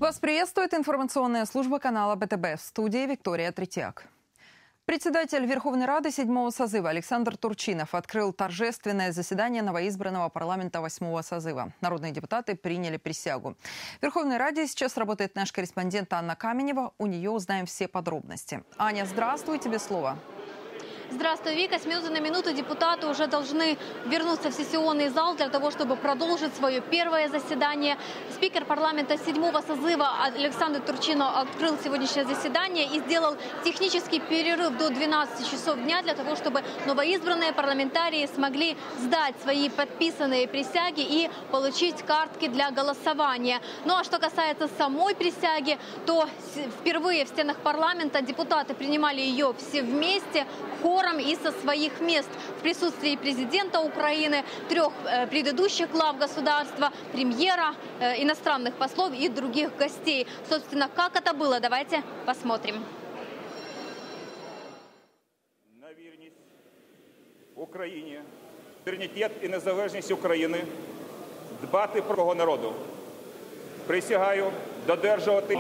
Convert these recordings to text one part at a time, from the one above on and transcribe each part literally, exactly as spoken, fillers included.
Вас приветствует информационная служба канала Бэ Тэ Бэ. В студии Виктория Третьяк. Председатель Верховной Рады седьмого созыва Александр Турчинов открыл торжественное заседание новоизбранного парламента восьмого созыва. Народные депутаты приняли присягу. В Верховной Раде сейчас работает наш корреспондент Анна Каменева. У нее узнаем все подробности. Аня, здравствуй, тебе слово. Здравствуй, Вика. С минуты на минуту депутаты уже должны вернуться в сессионный зал для того, чтобы продолжить свое первое заседание. Спикер парламента седьмого созыва Александр Турчинов открыл сегодняшнее заседание и сделал технический перерыв до двенадцати часов дня для того, чтобы новоизбранные парламентарии смогли сдать свои подписанные присяги и получить картки для голосования. Ну а что касается самой присяги, то впервые в стенах парламента депутаты принимали ее все вместе, хором и со своих мест в присутствии президента Украины, трех э, предыдущих глав государства, премьера, э, иностранных послов и других гостей. Собственно, как это было, давайте посмотрим. На вірність Україні, суверенітет і незалежність України, дбати про свого народу. Присягаю додержувати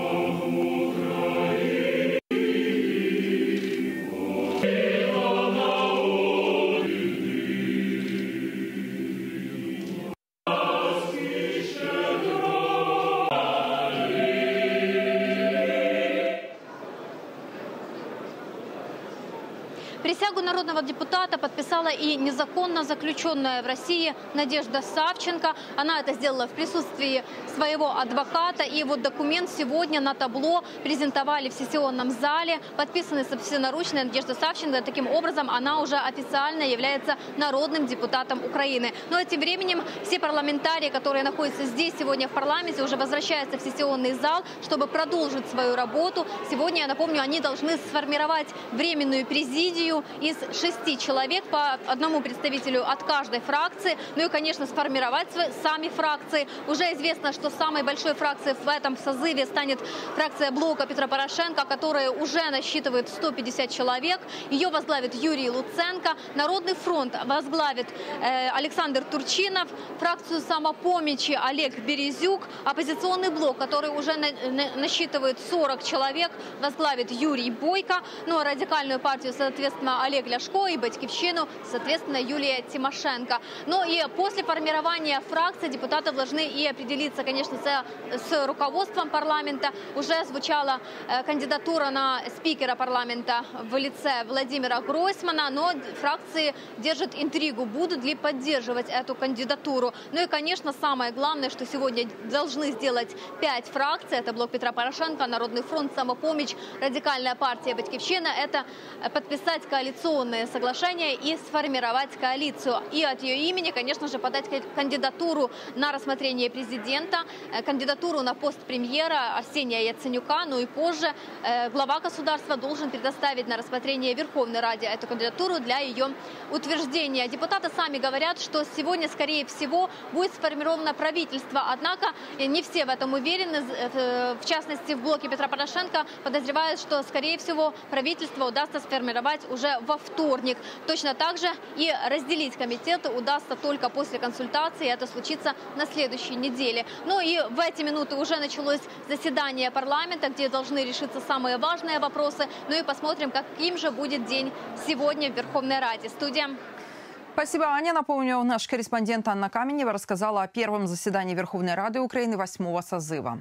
Присягу народного депутата подписала и незаконно заключенная в России Надежда Савченко. Она это сделала в присутствии своего адвоката. И вот документ сегодня на табло презентовали в сессионном зале, подписанный собственноручно Надежда Савченко. Таким образом, она уже официально является народным депутатом Украины. Но тем временем все парламентарии, которые находятся здесь сегодня в парламенте, уже возвращаются в сессионный зал, чтобы продолжить свою работу. Сегодня, я напомню, они должны сформировать временную президию из шести человек, по одному представителю от каждой фракции. Ну и, конечно, сформировать свои, сами фракции. Уже известно, что самой большой фракцией в этом созыве станет фракция блока Петра Порошенко, которая уже насчитывает сто пятьдесят человек. Ее возглавит Юрий Луценко. Народный фронт возглавит э, Александр Турчинов. Фракцию самопомощи Олег Березюк. Оппозиционный блок, который уже на, на, насчитывает сорок человек, возглавит Юрий Бойко. Ну а радикальную партию, соответственно, Олег Ляшко, и Батькивщину, соответственно, Юлия Тимошенко. Но и после формирования фракции депутаты должны и определиться, конечно, с, с руководством парламента. Уже звучала э, кандидатура на спикера парламента в лице Владимира Гройсмана, но фракции держат интригу, будут ли поддерживать эту кандидатуру. Ну и, конечно, самое главное, что сегодня должны сделать пять фракций. Это блок Петра Порошенко, Народный фронт, Самопомощь, Радикальная партия Батькивщина. Это подписать коалиционное соглашение и сформировать коалицию. И от ее имени, конечно же, подать кандидатуру на рассмотрение президента, кандидатуру на пост премьера Арсения Яценюка. Ну и позже э, глава государства должен предоставить на рассмотрение Верховной Раде эту кандидатуру для ее утверждения. Депутаты сами говорят, что сегодня, скорее всего, будет сформировано правительство. Однако не все в этом уверены. В частности, в блоке Петра Порошенко подозревают, что, скорее всего, правительство удастся сформировать уже во вторник. Точно так же и разделить комитеты удастся только после консультации. Это случится на следующей неделе. Ну и в эти минуты уже началось заседание парламента, где должны решиться самые важные вопросы. Ну и посмотрим, каким же будет день сегодня в Верховной Раде. Студия. Спасибо, Аня. Напомню, наш корреспондент Анна Каменева рассказала о первом заседании Верховной Рады Украины восьмого созыва.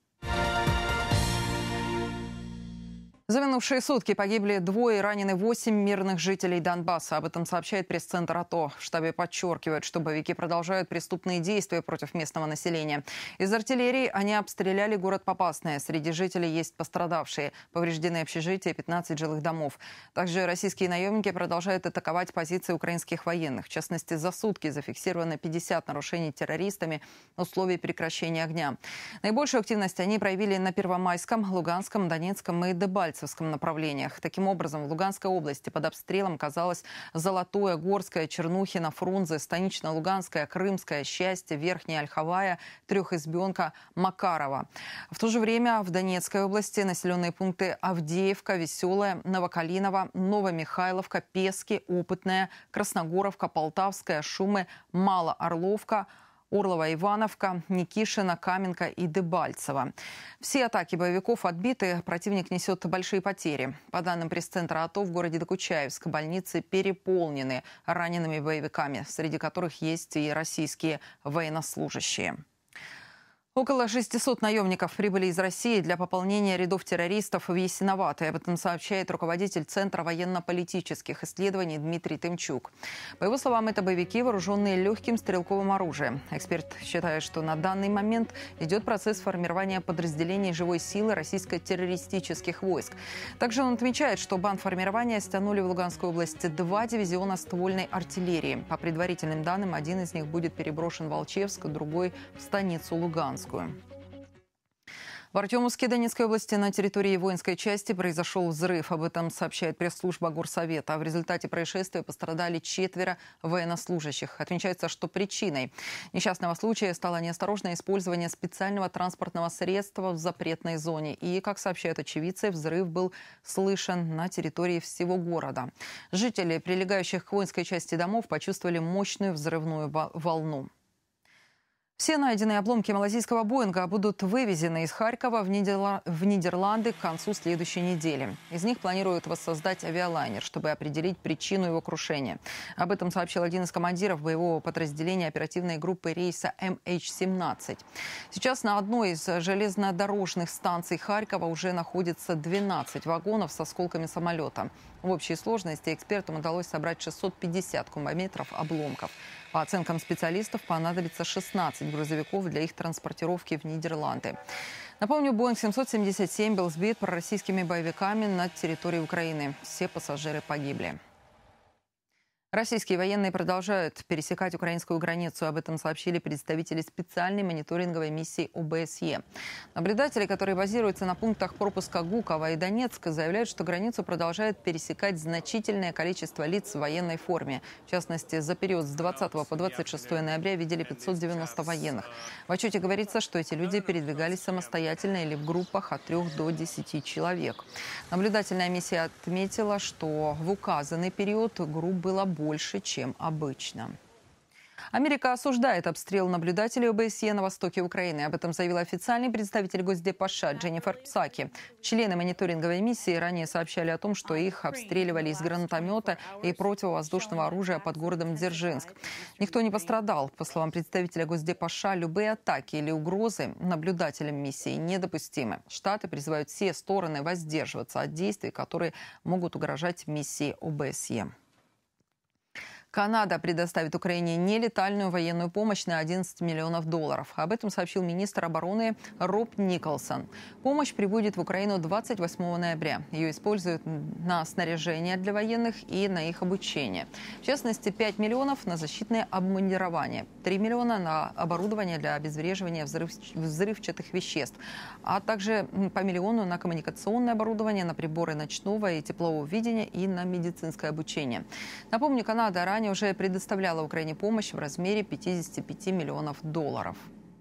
За минувшие сутки погибли двое, ранены восемь мирных жителей Донбасса. Об этом сообщает пресс-центр АТО. В штабе подчеркивают, что боевики продолжают преступные действия против местного населения. Из артиллерии они обстреляли город Попасное. Среди жителей есть пострадавшие. Повреждены общежития, пятнадцать жилых домов. Также российские наемники продолжают атаковать позиции украинских военных. В частности, за сутки зафиксировано пятьдесят нарушений террористами условий прекращения огня. Наибольшую активность они проявили на Первомайском, Луганском, Донецком и Дебальцевском направлениях. Таким образом, в Луганской области под обстрелом оказалось Золотое, Горское, Чернухино, Фрунзе, Станично-Луганская, Крымская, Счастье, Верхняя Ольховая, Трехизбенка, Макарова. В то же время в Донецкой области населенные пункты Авдеевка, Веселая, Новокалиново, Новомихайловка, Пески, Опытная, Красногоровка, Полтавская, Шумы, Малоорловка, Орлова, Ивановка, Никишина, Каменка и Дебальцево. Все атаки боевиков отбиты, противник несет большие потери. По данным пресс-центра АТО, в городе Докучаевск больницы переполнены ранеными боевиками, среди которых есть и российские военнослужащие. Около шестисот наемников прибыли из России для пополнения рядов террористов в Ясиноватой. Об этом сообщает руководитель Центра военно-политических исследований Дмитрий Тымчук. По его словам, это боевики, вооруженные легким стрелковым оружием. Эксперт считает, что на данный момент идет процесс формирования подразделений живой силы российско-террористических войск. Также он отмечает, что бандформирования стянули в Луганскую область два дивизиона ствольной артиллерии. По предварительным данным, один из них будет переброшен в Волчевск, другой – в станицу Луганск. В Артемовске Донецкой области на территории воинской части произошел взрыв. Об этом сообщает пресс-служба Горсовета. В результате происшествия пострадали четверо военнослужащих. Отмечается, что причиной несчастного случая стало неосторожное использование специального транспортного средства в запретной зоне. И, как сообщают очевидцы, взрыв был слышен на территории всего города. Жители прилегающих к воинской части домов почувствовали мощную взрывную волну. Все найденные обломки малазийского Боинга будут вывезены из Харькова в, Нидерла... в Нидерланды к концу следующей недели. Из них планируют воссоздать авиалайнер, чтобы определить причину его крушения. Об этом сообщил один из командиров боевого подразделения оперативной группы рейса эм эйч семнадцать. Сейчас на одной из железнодорожных станций Харькова уже находится двенадцать вагонов с осколками самолета. В общей сложности экспертам удалось собрать шестьсот пятьдесят кубометров обломков. По оценкам специалистов, понадобится шестнадцать грузовиков для их транспортировки в Нидерланды. Напомню, Боинг семьсот семьдесят семь был сбит пророссийскими боевиками над территорией Украины. Все пассажиры погибли. Российские военные продолжают пересекать украинскую границу. Об этом сообщили представители специальной мониторинговой миссии о бэ эс е. Наблюдатели, которые базируются на пунктах пропуска Гуково и Донецк, заявляют, что границу продолжает пересекать значительное количество лиц в военной форме. В частности, за период с двадцатого по двадцать шестое ноября видели пятьсот девяносто военных. В отчете говорится, что эти люди передвигались самостоятельно или в группах от трёх до десяти человек. Наблюдательная миссия отметила, что в указанный период групп было больше. больше, чем обычно. Америка осуждает обстрел наблюдателей о бэ эс е на востоке Украины. Об этом заявила официальный представитель Госдепа США Дженнифер Псаки. Члены мониторинговой миссии ранее сообщали о том, что их обстреливали из гранатомета и противовоздушного оружия под городом Дзержинск. Никто не пострадал. По словам представителя Госдепа США, любые атаки или угрозы наблюдателям миссии недопустимы. Штаты призывают все стороны воздерживаться от действий, которые могут угрожать миссии о бэ эс е. Канада предоставит Украине нелетальную военную помощь на одиннадцать миллионов долларов. Об этом сообщил министр обороны Роб Николсон. Помощь прибудет в Украину двадцать восьмого ноября. Ее используют на снаряжение для военных и на их обучение. В частности, пять миллионов на защитное обмундирование, три миллиона на оборудование для обезвреживания взрыв... взрывчатых веществ, а также по миллиону на коммуникационное оборудование, на приборы ночного и теплового видения и на медицинское обучение. Напомню, Канада ранее уже предоставляла Украине помощь в размере пятидесяти пяти миллионов долларов.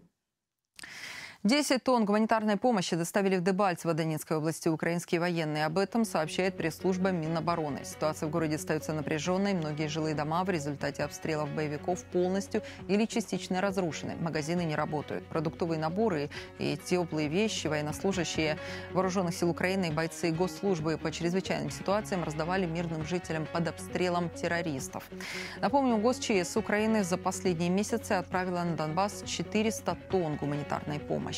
десять тонн гуманитарной помощи доставили в Дебальцево Донецкой области украинские военные. Об этом сообщает пресс-служба Минобороны. Ситуация в городе остается напряженной. Многие жилые дома в результате обстрелов боевиков полностью или частично разрушены. Магазины не работают. Продуктовые наборы и теплые вещи военнослужащие Вооруженных сил Украины и бойцы госслужбы по чрезвычайным ситуациям раздавали мирным жителям под обстрелом террористов. Напомню, ГосЧС Украины за последние месяцы отправила на Донбасс четыреста тонн гуманитарной помощи.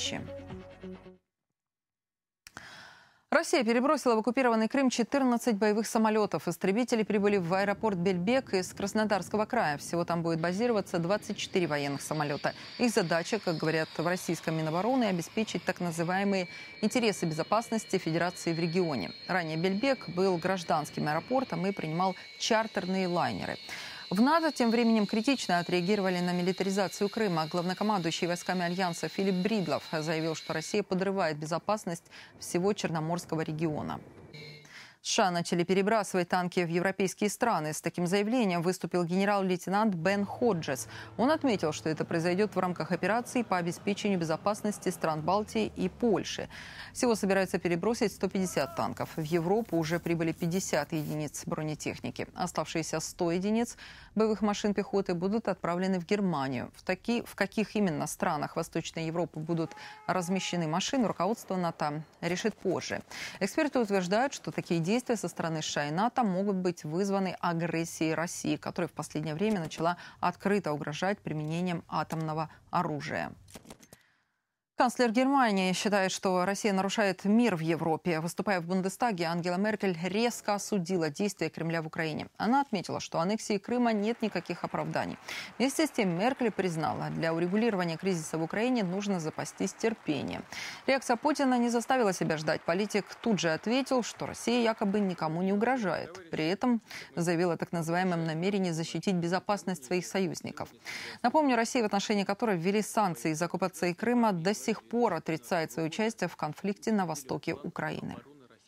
Россия перебросила в оккупированный Крым четырнадцать боевых самолетов. Истребители прибыли в аэропорт Бельбек из Краснодарского края. Всего там будет базироваться двадцать четыре военных самолета. Их задача, как говорят в российском Минобороны, обеспечить так называемые интересы безопасности Федерации в регионе. Ранее Бельбек был гражданским аэропортом и принимал чартерные лайнеры. В НАТО тем временем критично отреагировали на милитаризацию Крыма. Главнокомандующий войсками Альянса Филипп Бридлов заявил, что Россия подрывает безопасность всего Черноморского региона. США начали перебрасывать танки в европейские страны. С таким заявлением выступил генерал-лейтенант Бен Ходжес. Он отметил, что это произойдет в рамках операции по обеспечению безопасности стран Балтии и Польши. Всего собираются перебросить сто пятьдесят танков. В Европу уже прибыли пятьдесят единиц бронетехники. Оставшиеся сто единиц боевых машин пехоты будут отправлены в Германию. В, таки, в каких именно странах Восточной Европы будут размещены машины, руководство НАТО решит позже. Эксперты утверждают, что такие действия со стороны США и НАТО могут быть вызваны агрессией России, которая в последнее время начала открыто угрожать применением атомного оружия. Канцлер Германии считает, что Россия нарушает мир в Европе. Выступая в Бундестаге, Ангела Меркель резко осудила действия Кремля в Украине. Она отметила, что аннексии Крыма нет никаких оправданий. Вместе с тем Меркель признала, для урегулирования кризиса в Украине нужно запастись терпением. Реакция Путина не заставила себя ждать. Политик тут же ответил, что Россия якобы никому не угрожает. При этом заявил о так называемом намерении защитить безопасность своих союзников. Напомню, Россия, в отношении которой ввели санкции из-за оккупации Крыма, до сих пор отрицает свое участие в конфликте на востоке Украины.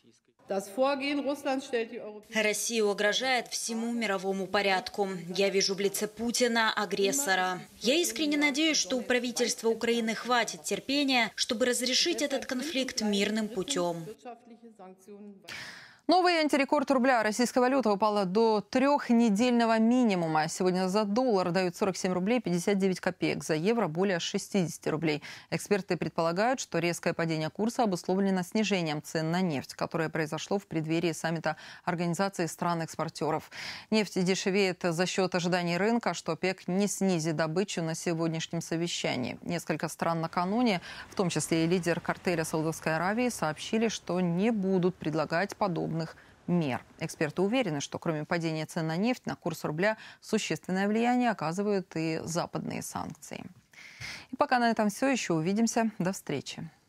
Россия угрожает всему мировому порядку. Я вижу в лице Путина агрессора. Я искренне надеюсь, что у правительства Украины хватит терпения, чтобы разрешить этот конфликт мирным путем. Новый антирекорд рубля. Российская валюта упала до трехнедельного минимума. Сегодня за доллар дают сорок семь рублей пятьдесят девять копеек, за евро более шестидесяти рублей. Эксперты предполагают, что резкое падение курса обусловлено снижением цен на нефть, которое произошло в преддверии саммита Организации стран-экспортеров. Нефть дешевеет за счет ожиданий рынка, что ОПЕК не снизит добычу на сегодняшнем совещании. Несколько стран накануне, в том числе и лидер картеля Саудовской Аравии, сообщили, что не будут предлагать подобные мер. Эксперты уверены, что кроме падения цен на нефть, на курс рубля существенное влияние оказывают и западные санкции. И пока на этом все. Еще увидимся. До встречи.